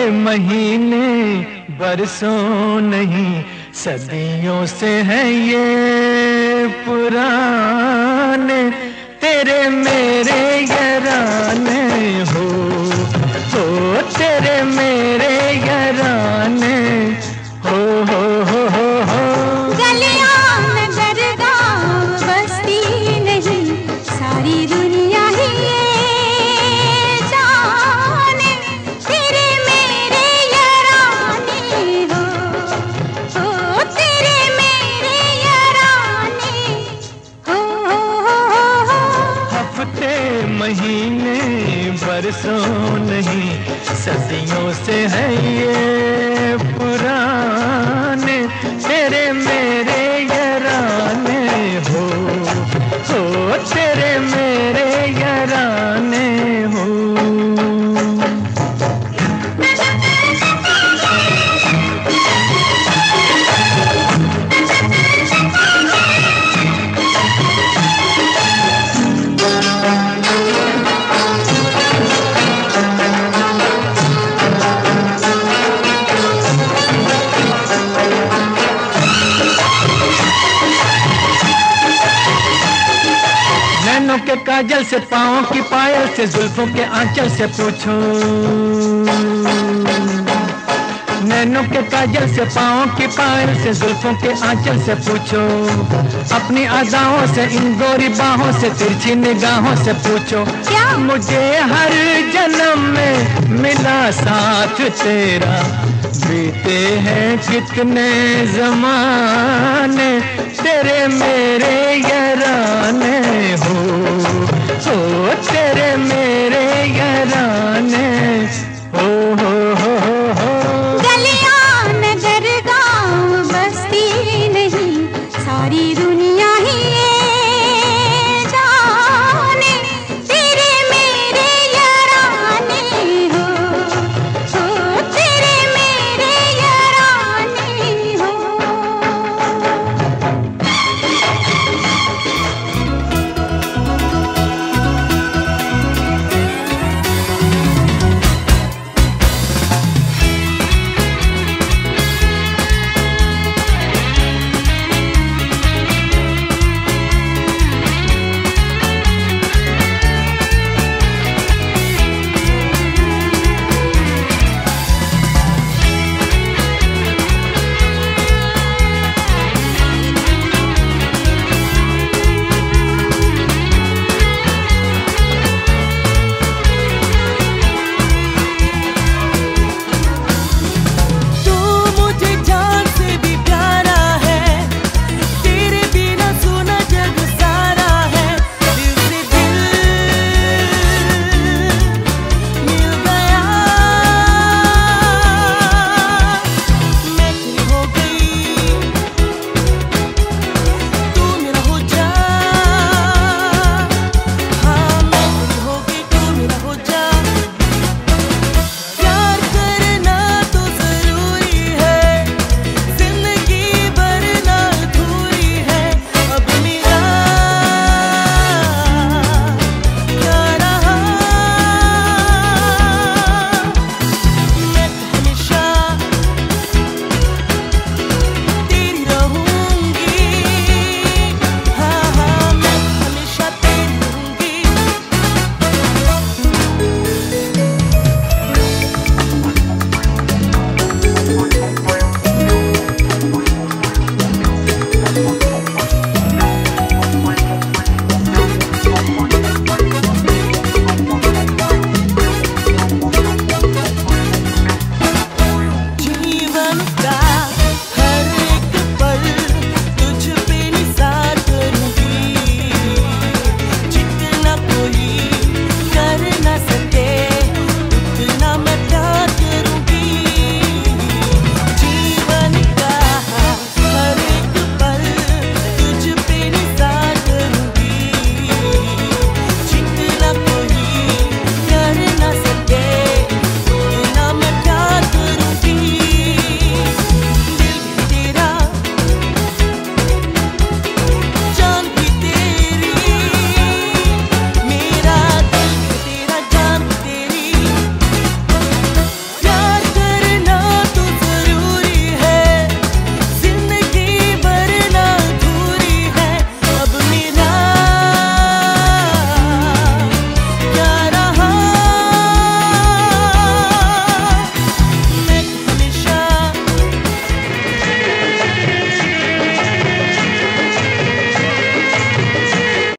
महीने बरसों नहीं सदियों से हैं ये पुराने, तेरे मेरे याराने हो तेरे मेरे याराने हो गलियां नगर गाँव बस्ती नहीं सारी दुनिया ही ये जाने, तेरे मेरे याराने हो तेरे मेरे याराने हो। हफ्ते महीने बरसों नहीं सदियों से है ये पुराने, तेरे मेरे याराने हो तेरे मेरे याराने हो। नैनों के काजल से पाँव की पायल से जुल्फों के आंचल से पूछो, नैनों के काजल से पाँव की पायल से जुल्फों के आंचल से पूछो, अपनी अदाओं से इन गोरी बाहों से तिरछी निगाहों से पूछो, क्या मुझे हर जन्म में मिला साथ तेरा, बीते हैं कितने ज़माने, तेरे मेरे याराने हो तेरे मेरे याराने।